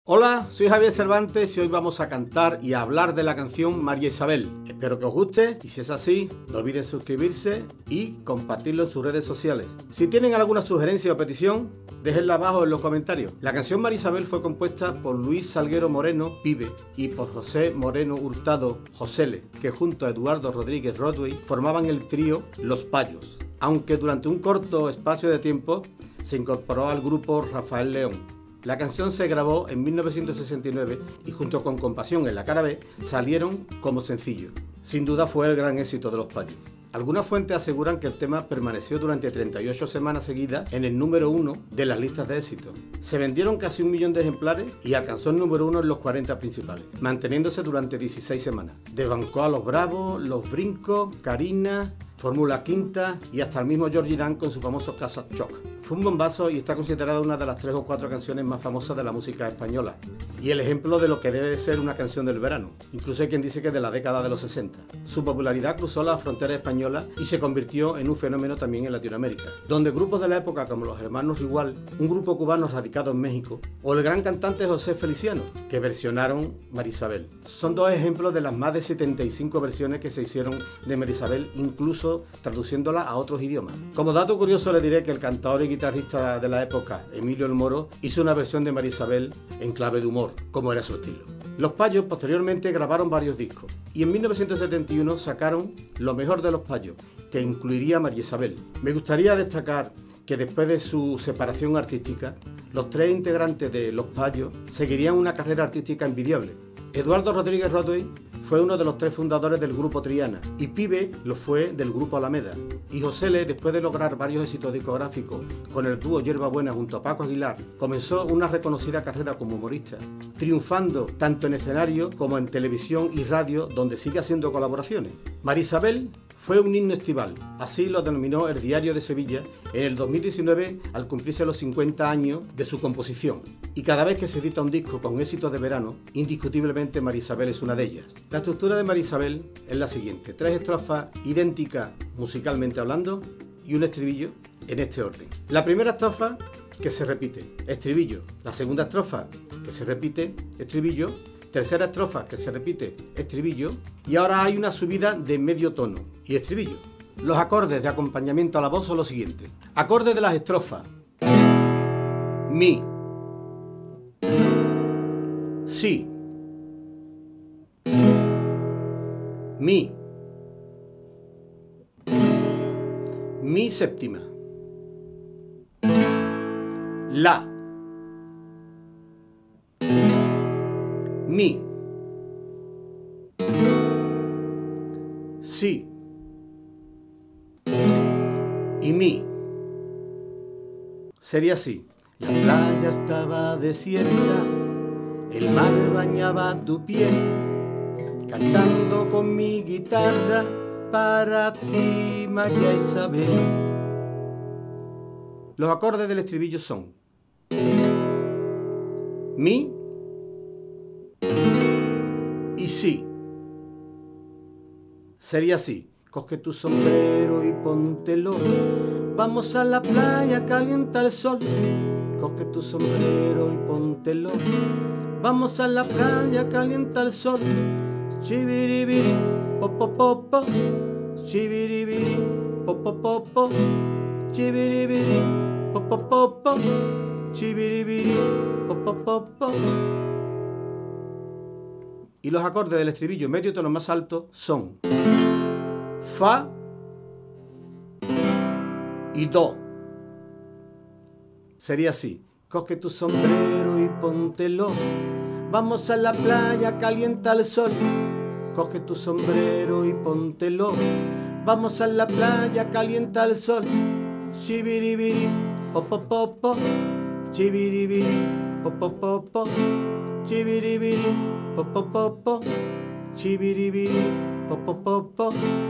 Hola, soy Javier Cervantes y hoy vamos a cantar y a hablar de la canción María Isabel. Espero que os guste y si es así, no olviden suscribirse y compartirlo en sus redes sociales. Si tienen alguna sugerencia o petición, déjenla abajo en los comentarios. La canción María Isabel fue compuesta por Luis Salguero Moreno, Pibe, y por José Moreno Hurtado, Josele, que junto a Eduardo Rodríguez Rodway formaban el trío Los Payos, aunque durante un corto espacio de tiempo se incorporó al grupo Rafael León. La canción se grabó en 1969 y junto con Compasión en la cara B salieron como sencillo. Sin duda fue el gran éxito de Los Payos. Algunas fuentes aseguran que el tema permaneció durante 38 semanas seguidas en el número 1 de las listas de éxito. Se vendieron casi 1 millón de ejemplares y alcanzó el número 1 en los 40 principales, manteniéndose durante 16 semanas. Desbancó a Los Bravos, Los Brincos, Karina, Fórmula Quinta y hasta el mismo Georgie Dan con su famoso Casa Choc. Fue un bombazo y está considerada una de las 3 o 4 canciones más famosas de la música española y el ejemplo de lo que debe de ser una canción del verano. Incluso hay quien dice que es de la década de los 60. Su popularidad cruzó la frontera española y se convirtió en un fenómeno también en Latinoamérica, donde grupos de la época como los Hermanos Rigual, un grupo cubano radicado en México, o el gran cantante José Feliciano, que versionaron María Isabel. Son 2 ejemplos de las más de 75 versiones que se hicieron de María Isabel, incluso traduciéndola a otros idiomas. Como dato curioso le diré que el cantador y guitarrista de la época, Emilio El Moro, hizo una versión de María Isabel en clave de humor, como era su estilo. Los Payos posteriormente grabaron varios discos y en 1971 sacaron Lo mejor de Los Payos, que incluiría María Isabel. Me gustaría destacar que después de su separación artística, los 3 integrantes de Los Payos seguirían una carrera artística envidiable. Eduardo Rodríguez Rodway fue uno de los 3 fundadores del grupo Triana y Pibe lo fue del grupo Alameda. Y Josele, después de lograr varios éxitos discográficos con el dúo Yerba Buena junto a Paco Aguilar, comenzó una reconocida carrera como humorista, triunfando tanto en escenario como en televisión y radio, donde sigue haciendo colaboraciones. María Isabel fue un himno estival, así lo denominó el Diario de Sevilla en el 2019 al cumplirse los 50 años de su composición. Y cada vez que se edita un disco con éxitos de verano, indiscutiblemente María Isabel es una de ellas. La estructura de María Isabel es la siguiente: 3 estrofas idénticas musicalmente hablando y un estribillo en este orden. La primera estrofa que se repite, estribillo. La segunda estrofa que se repite, estribillo. Tercera estrofa que se repite, estribillo, y ahora hay una subida de medio tono y estribillo. Los acordes de acompañamiento a la voz son los siguientes. Acordes de las estrofas: mi, si, mi séptima, la, mi, si y mi. Sería así. La playa estaba desierta, el mar bañaba tu piel, cantando con mi guitarra para ti, María Isabel. Los acordes del estribillo son mi y si. Sería así. Coge tu sombrero y póntelo, vamos a la playa, calienta el sol. Coge tu sombrero y póntelo, vamos a la playa, calienta el sol. Chibiribiri, popopopo, chibiribiri, popopopo, chibiribiri, popopopo, chibiribiri, popopopo. Y los acordes del estribillo medio tono más alto son fa y do. Sería así. Coge tu sombrero y póntelo, vamos a la playa, calienta el sol. Coge tu sombrero y póntelo, vamos a la playa, calienta el sol. Chibiribiri, popopopo, chibiribiri, popopopo, chibiribiri, popopopo, chibiribiri, popopopo.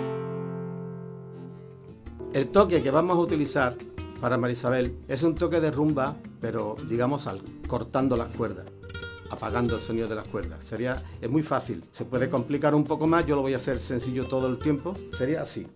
El toque que vamos a utilizar para María Isabel es un toque de rumba, pero digamos cortando las cuerdas, apagando el sonido de las cuerdas. Es muy fácil, se puede complicar un poco más, yo lo voy a hacer sencillo todo el tiempo. Sería así.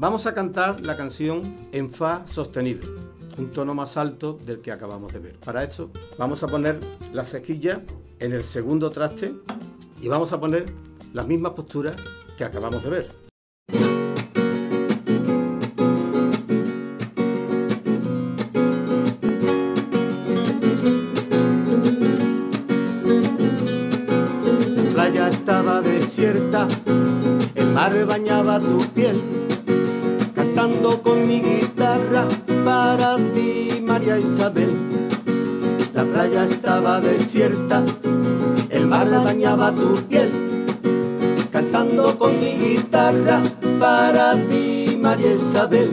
Vamos a cantar la canción en Fa sostenido, un tono más alto del que acabamos de ver. Para esto vamos a poner la cejilla en el segundo traste y vamos a poner las mismas posturas que acabamos de ver. La playa estaba desierta, el mar bañaba tu piel, cantando con mi guitarra para ti, María Isabel. La playa estaba desierta, el mar bañaba tu piel, cantando con mi guitarra para ti, María Isabel.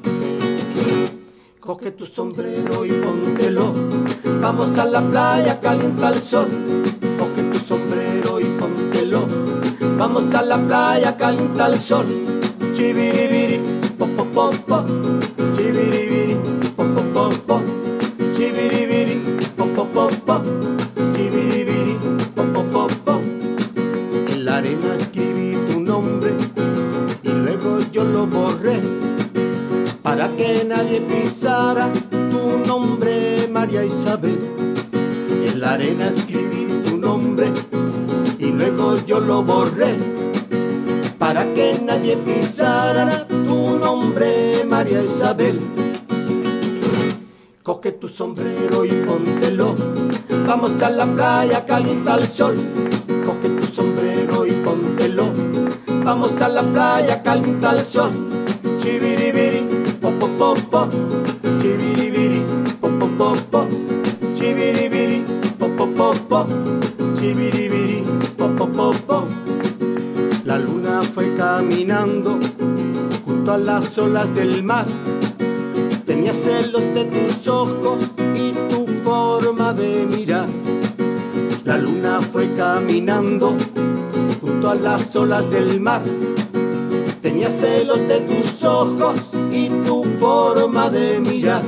Coge tu sombrero y póntelo, vamos a la playa, calienta el sol. Coge tu sombrero y póntelo, vamos a la playa, calienta el sol. Chibiribiri, po po po po, chibiribiri, po po po po, chibiribiri, po po po po, chibiribiri, po po po po. En la arena escribí tu nombre y luego yo lo borré para que nadie pisara tu nombre, María Isabel. En la arena escribí tu nombre y luego yo lo borré para que nadie pisara tu nombre, María Isabel. Coge tu sombrero y póntelo, vamos a la playa, calienta el sol. Coge tu sombrero y póntelo, vamos a la playa, calienta el sol. Chibiribiri, po po po po, chibiribiri, po po po po, chibiribiri, po po po po, chibiribiri, po po po po. La luna fue caminando junto a las olas del mar, tenía celos de tus ojos y tu forma de mirar. La luna fue caminando junto a las olas del mar, tenía celos de tus ojos y tu forma de mirar.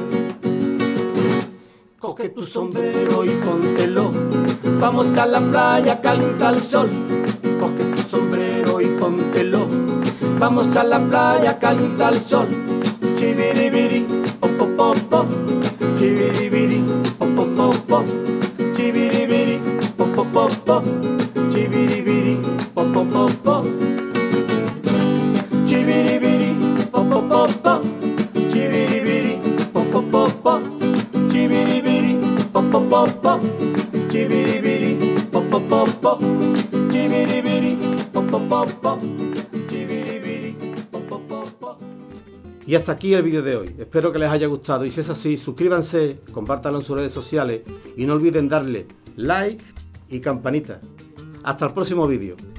Coge tu sombrero y póntelo, vamos a la playa, calienta el sol. Coge tu sombrero y póntelo, vamos a la playa, calienta el sol. Chibiribiri, po po po po, chibiribiri, po po po po, chibiribiri, po po po po, chibiribiri, po po po po. Chibiribiri, po po po po, chibiribiri, po po po po, chibiribiri, po po po po, chibiribiri, po po po po, chibiribiri, po po po po, chibiribiri, po po po po. Y hasta aquí el vídeo de hoy. Espero que les haya gustado y si es así, suscríbanse, compártanlo en sus redes sociales y no olviden darle like y campanita. Hasta el próximo vídeo.